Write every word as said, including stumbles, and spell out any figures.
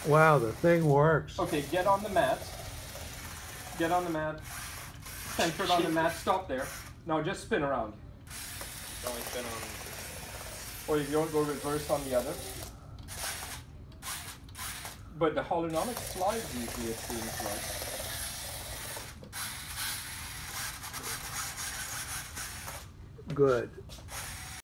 Wow, the thing works. Okay, get on the mat. Get on the mat. Centered on the mat. Stop there. Now just spin around. Don't spin on. Or if you don't, go reverse on the other. But the holonomic slides easily, it seems like. Good.